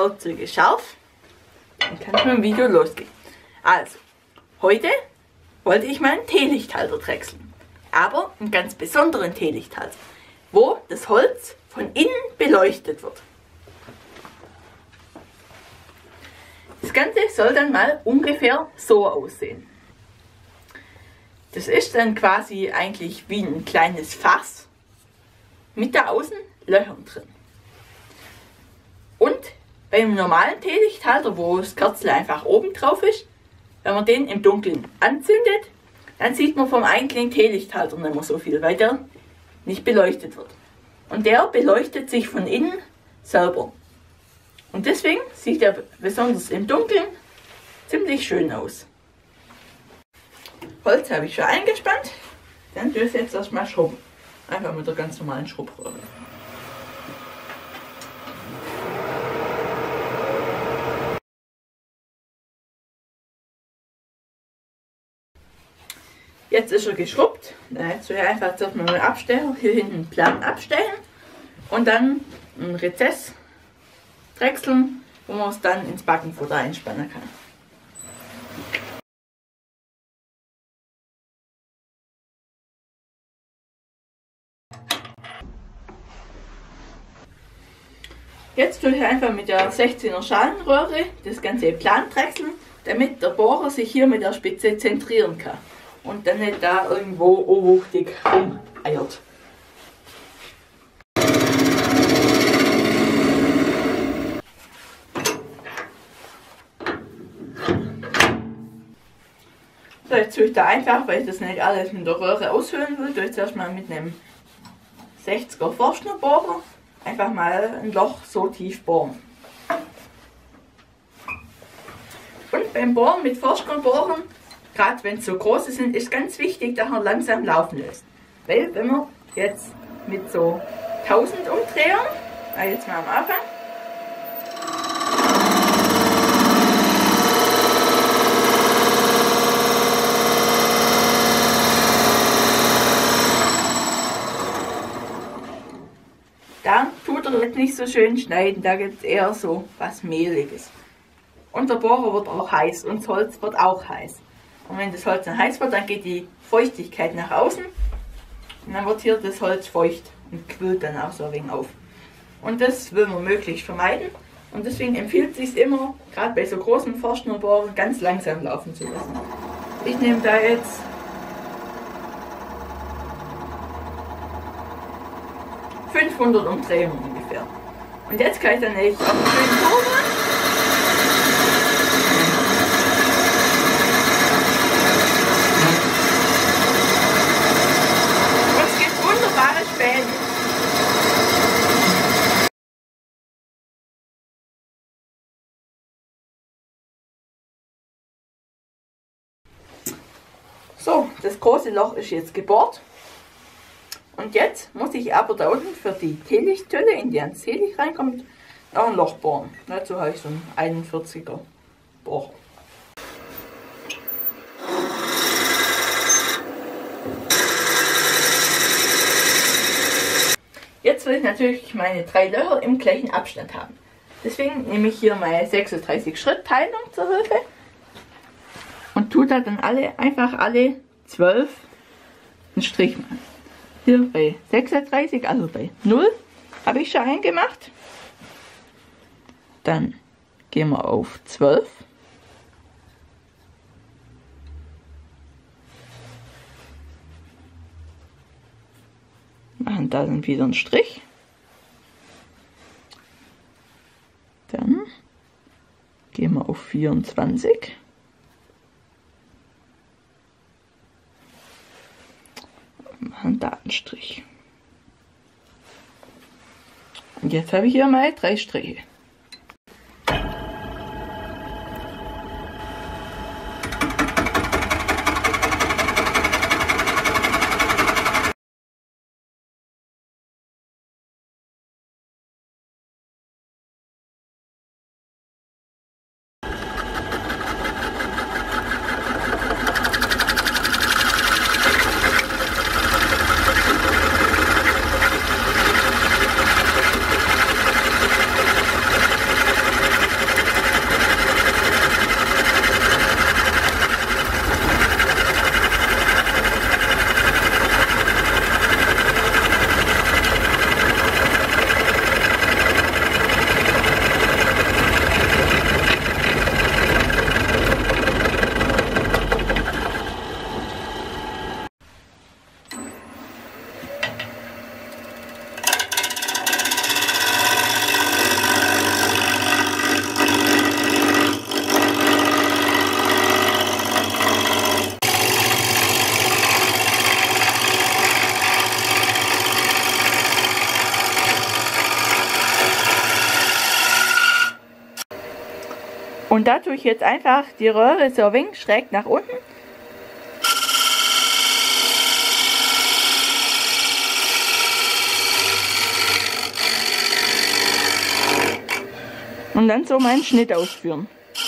Werkzeuge scharf. Dann kann es mit dem Video losgehen. Also, heute wollte ich meinen Teelichthalter drechseln. Aber einen ganz besonderen Teelichthalter, wo das Holz von innen beleuchtet wird. Das Ganze soll dann mal ungefähr so aussehen. Das ist dann quasi eigentlich wie ein kleines Fass mit da außen Löchern drin. Und beim normalen Teelichthalter, wo das Kerzchen einfach oben drauf ist, wenn man den im Dunkeln anzündet, dann sieht man vom eigentlichen Teelichthalter nicht mehr so viel, weil der nicht beleuchtet wird. Und der beleuchtet sich von innen selber. Und deswegen sieht er besonders im Dunkeln ziemlich schön aus. Holz habe ich schon eingespannt. Dann tue ich jetzt erstmal schrubben. Einfach mit der ganz normalen Schrubbröhre. Jetzt ist er geschrubbt. Jetzt will ich einfach zuerst mal abstellen. Hier hinten plan abstellen. Und dann ein Rezess drechseln, wo man es dann ins Backenfutter einspannen kann. Jetzt tue ich einfach mit der 16er Schalenröhre das ganze plan drechseln, damit der Bohrer sich hier mit der Spitze zentrieren kann und dann nicht da irgendwo unwuchtig rumeiert. So, jetzt tue ich da einfach, weil ich das nicht alles mit der Röhre aushöhlen will, tue ich zuerst mal mit einem 60er Forstnerbohrer einfach mal ein Loch so tief bohren. Und beim Bohren mit Forstnerbohren, gerade wenn es so große sind, ist ganz wichtig, dass man langsam laufen lässt. Weil wenn man jetzt mit so 1000 Umdrehern, jetzt mal am Anfang, da tut er jetzt nicht so schön schneiden, da gibt es eher so was Mehliges. Und der Bohrer wird auch heiß und das Holz wird auch heiß. Und wenn das Holz dann heiß wird, dann geht die Feuchtigkeit nach außen und dann wird hier das Holz feucht und quillt dann auch so ein wenig auf. Und das will man möglichst vermeiden und deswegen empfiehlt es sich immer, gerade bei so großen Forstnerbohrern, ganz langsam laufen zu lassen. Ich nehme da jetzt 500 Umdrehungen ungefähr. Und jetzt kann ich dann nicht auf den schönen Kurve. Und es gibt wunderbare Späne. So, das große Loch ist jetzt gebohrt. Und jetzt muss ich aber da unten für die Teelichthülle, in die ans Teelicht reinkommt, noch ein Loch bohren. Dazu habe ich so einen 41er Bohrer. Jetzt will ich natürlich meine 3 Löcher im gleichen Abstand haben. Deswegen nehme ich hier meine 36 Schritt Teilung zur Hilfe und tue da dann einfach alle 12 einen Strich machen. Hier bei 36, also bei 0, habe ich schon eingemacht. Dann gehen wir auf 12. Machen da dann wieder einen Strich. Dann gehen wir auf 24. Machen da einen Strich. Und jetzt habe ich hier mal 3 Striche. Und da tue ich jetzt einfach die Röhre so ein wenig schräg nach unten. Und dann so meinen Schnitt ausführen.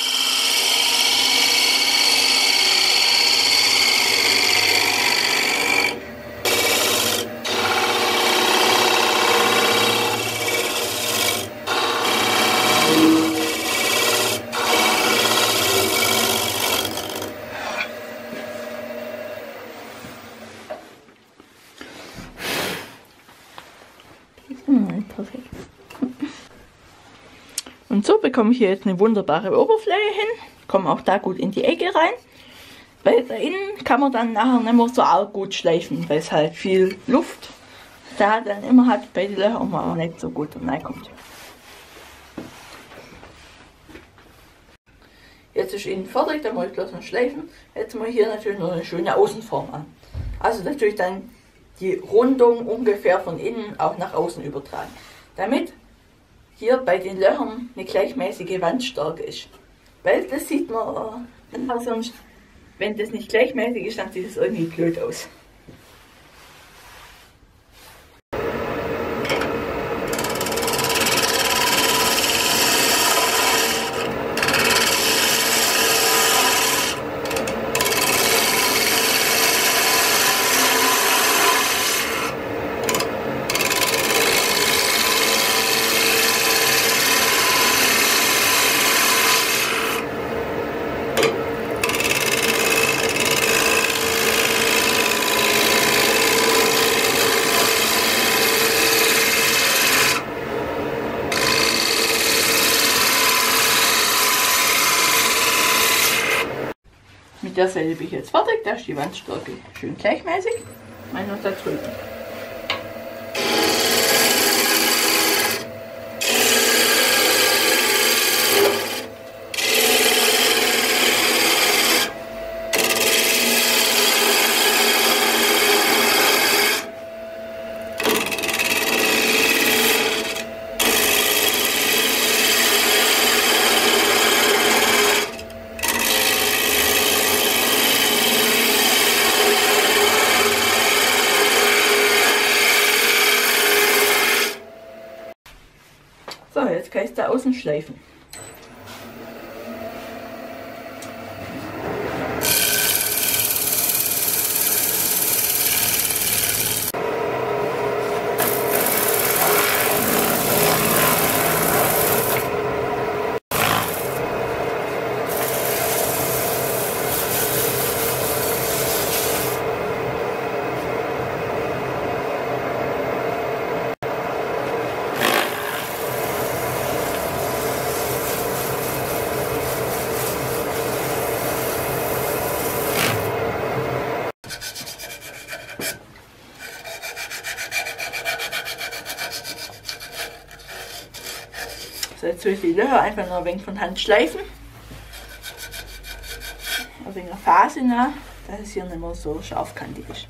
Perfekt. Und so bekomme ich hier jetzt eine wunderbare Oberfläche hin. Komme auch da gut in die Ecke rein. Weil da innen kann man dann nachher nicht mehr so arg gut schleifen, weil es halt viel Luft da dann immer hat bei den Löchern und man auch nicht so gut reinkommt. Jetzt ist innen fertig, dann muss ich bloß noch schleifen. Jetzt mal hier natürlich noch eine schöne Außenform an. Also natürlich dann die Rundung ungefähr von innen auch nach außen übertragen. Damit hier bei den Löchern eine gleichmäßige Wandstärke ist. Weil das sieht man sonst, wenn das nicht gleichmäßig ist, dann sieht es irgendwie blöd aus. Mit der Seite bin ich jetzt fertig, da ist die Wandstärke schön gleichmäßig. Mal noch da drüben. So, jetzt kann ich es da außen schleifen. So, jetzt will ich die Löcher einfach noch ein wenig von Hand schleifen. Ein wenig Phase nach, dass es hier nicht mehr so scharfkantig ist.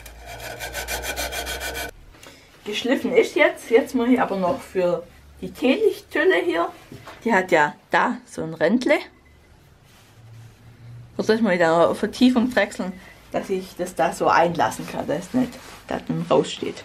Geschliffen ist jetzt. Jetzt muss ich aber noch für die Teelichthülle hier, die hat ja da so ein Rändle. Und das muss ich dann auf Vertiefung drechseln, dass ich das da so einlassen kann, dass es nicht da dann raussteht.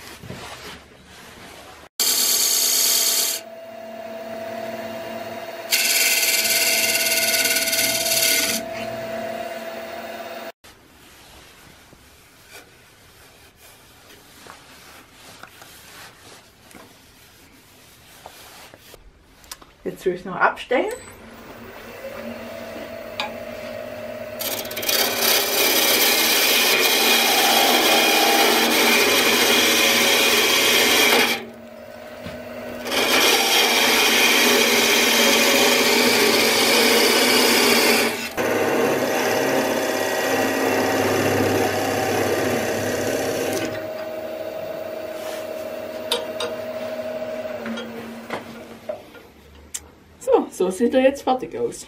Jetzt will ich es noch abstellen. So sieht er jetzt fertig aus.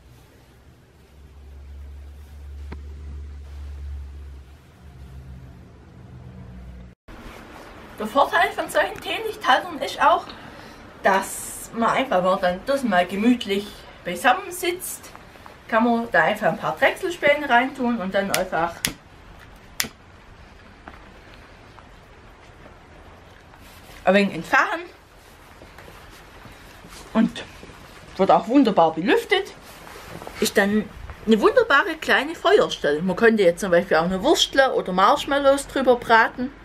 Der Vorteil von solchen Teelichthaltern ist auch, dass man einfach dann das mal gemütlich beisammen sitzt, kann man da einfach ein paar Drechselspäne reintun und dann einfach ein wenig entfachen. Und wird auch wunderbar belüftet. Ist dann eine wunderbare kleine Feuerstelle. Man könnte jetzt zum Beispiel auch eine Wurstle oder Marshmallows drüber braten.